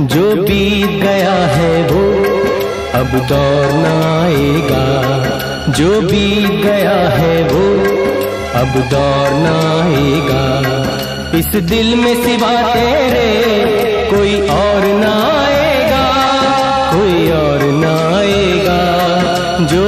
जो बीत गया है वो अब दौर न आएगा, जो बीत गया है वो अब दौर न आएगा। इस दिल में सिवा तेरे कोई और ना